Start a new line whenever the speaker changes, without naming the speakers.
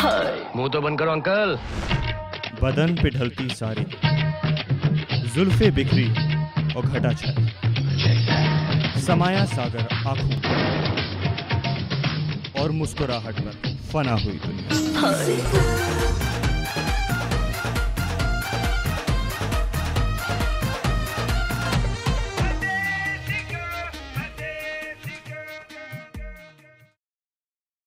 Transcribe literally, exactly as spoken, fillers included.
मुंह तो बंद करो अंकल।
बदन पे ढलती सारी, जुल्फे बिखरी और घटा छाई, समाया सागर आंखों और मुस्कुराहट पर फना हुई दुनिया।